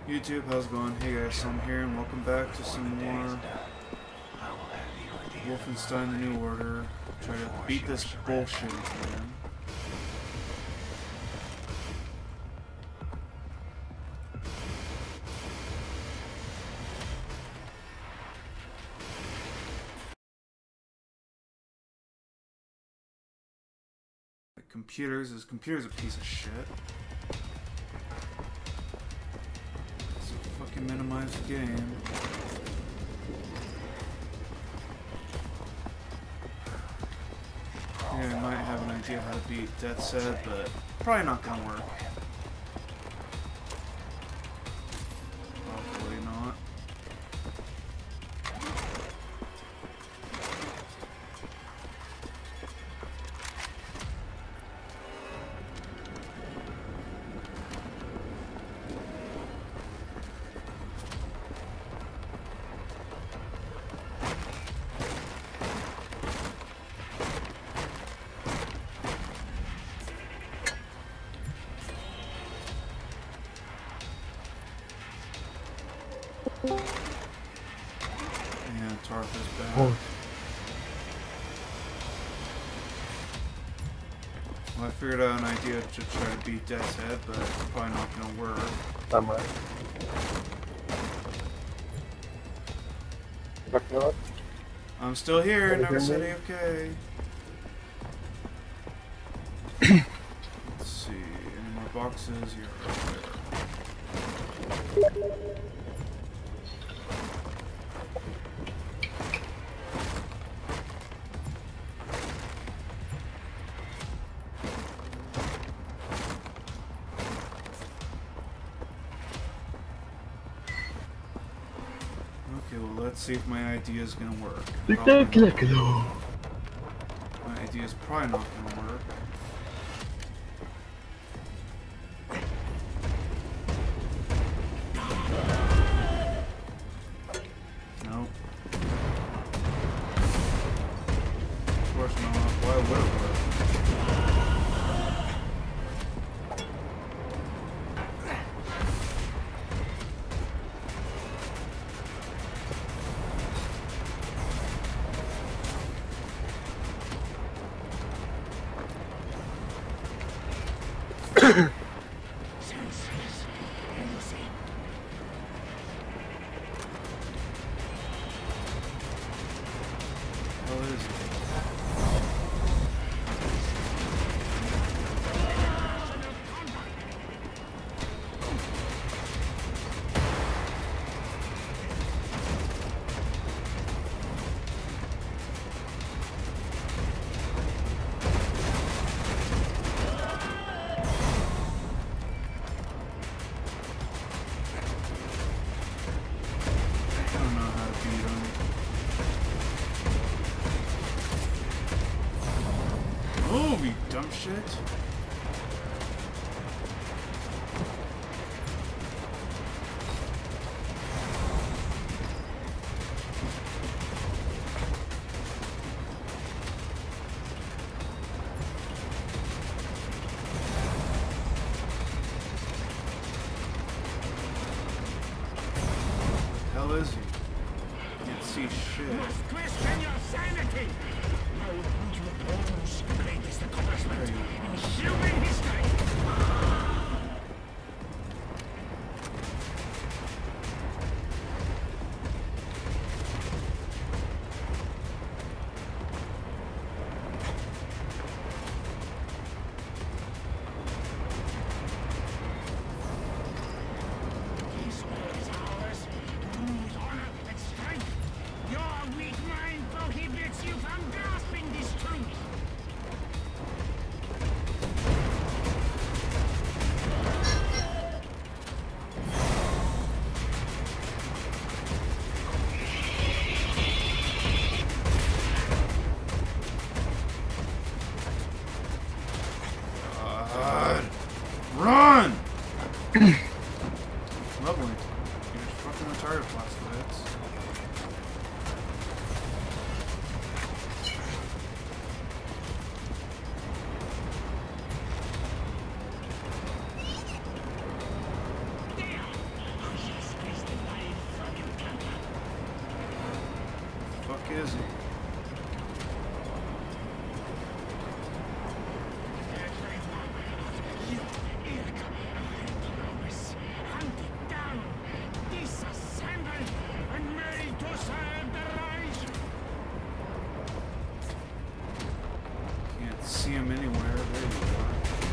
YouTube, how's it going? Hey guys, so I'm here and welcome back to some more Wolfenstein The New Order. Try to beat this bullshit again. This computer's a piece of shit. So fucking minimize the game. Yeah, I might have an idea how to beat Death's Head, but probably not gonna work. Probably not. Yeah, Tarth is back. Oh. Well, I figured out an idea to try to beat Death's Head, but it's probably not gonna work. I'm right. Back up. I'm still here, Can you never hear said me? okay. Let's see, any more boxes? You're right there. Okay, well, let's see if my idea is gonna work. Probably not. My idea is probably not gonna work. Nope. Of course not. Why would it work? What is it? I don't know how to beat him. Oh, you dumb shit. Hell is he? Can't see shit. Question your sanity! I will put your bones greatest accomplishment in human history! This world is ours, to rule with honor and strength. Your weak mind prohibits you from grasping this truth. God. Run! Lovely. You're just fucking retarded, plastic bits. is he? Can't see him anywhere. There you are.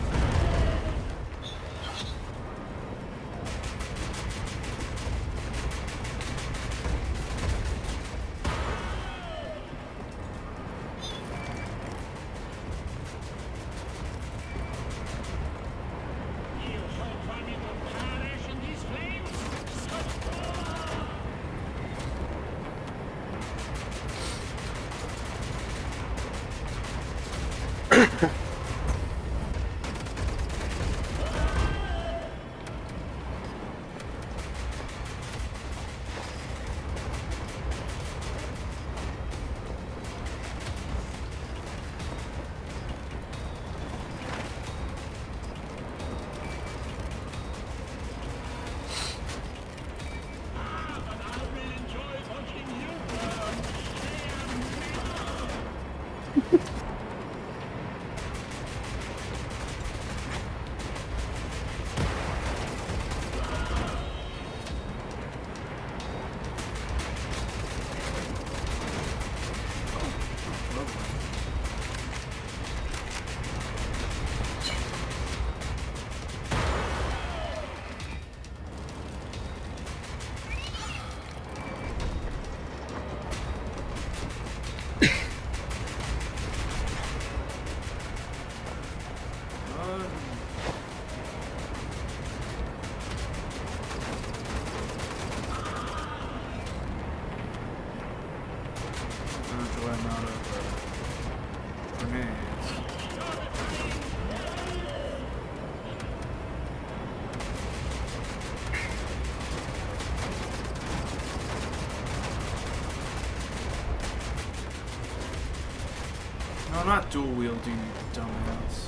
No, I'm not dual wielding, you dumbass.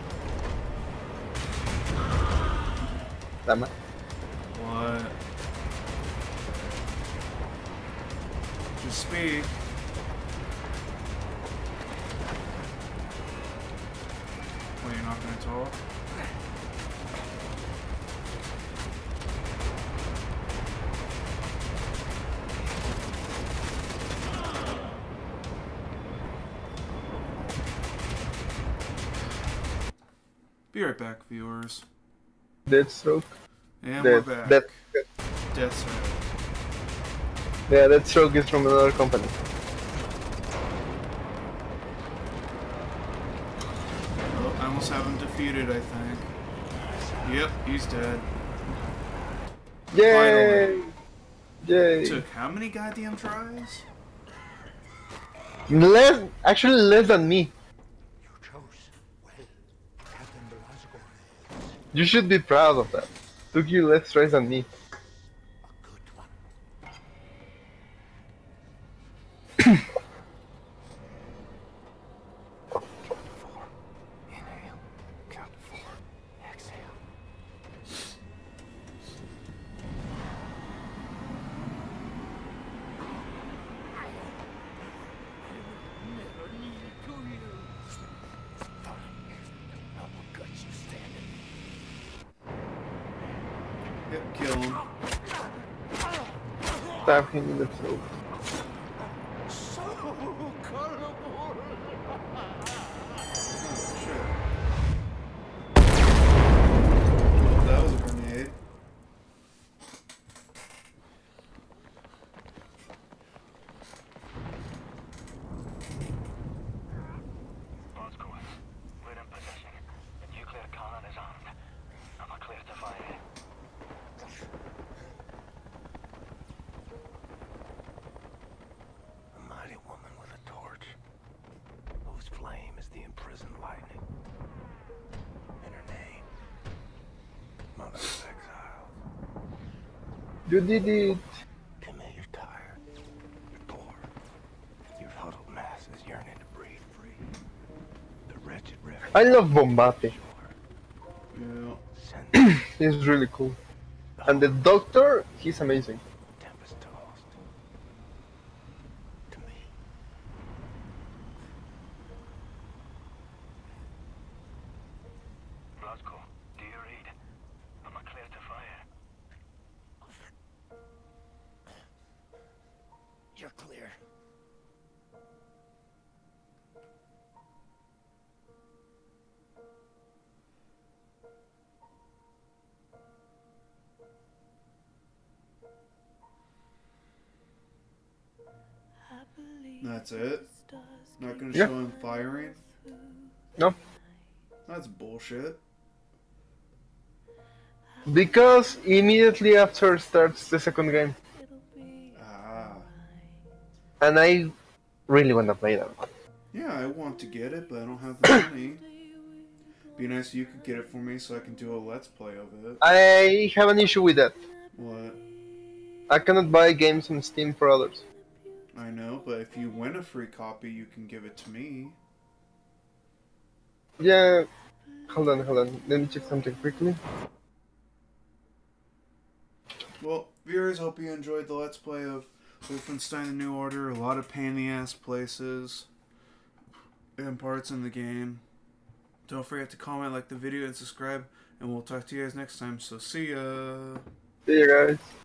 Damn it. What? Just speak. Well, you're not gonna talk? Be right back, viewers. Deathstroke. And we're back. Deathstroke. Yeah, Deathstroke is from another company. Oh, I almost have him defeated, I think. Yep, he's dead. Yay! Finally. Yay! Took how many goddamn tries? Actually less than me. You chose well, Captain Velasco. You should be proud of that. Took you less tries than me. A good one. Inhale. Count to 4. Exhale. Never needed to you. Fine. I will gut you standing. Yep, kill him. Stab him in the throat. So colorful. Oh, shit. Well, that was a grenade. All's going. We're in possession. The nuclear cannon is armed. I'm clear to fire. A mighty woman with a torch, whose flame is the imprisoned lightning. And her name, Mother of Exile. You did it! Timmy, you're tired. You're bored. Your huddled masses yearning to breathe free. The wretched refuge. I love Bombate. Yeah. Send them He's really cool. And the doctor, he's amazing. tempest tossed. To me. That's it? Not gonna Yeah. show him firing? No. That's bullshit. Because immediately after starts the second game. Ah. And I really want to play that one. Yeah, I want to get it, but I don't have the money. Be nice if you could get it for me so I can do a let's play of it. I have an issue with that. What? I cannot buy games on Steam for others. I know, but if you win a free copy, you can give it to me. Yeah. Hold on. Let me check something quickly. Well, viewers, hope you enjoyed the let's play of Wolfenstein The New Order. A lot of pain-in-the-ass places and parts in the game. Don't forget to comment, like the video, and subscribe. And we'll talk to you guys next time. So, see ya! See you guys.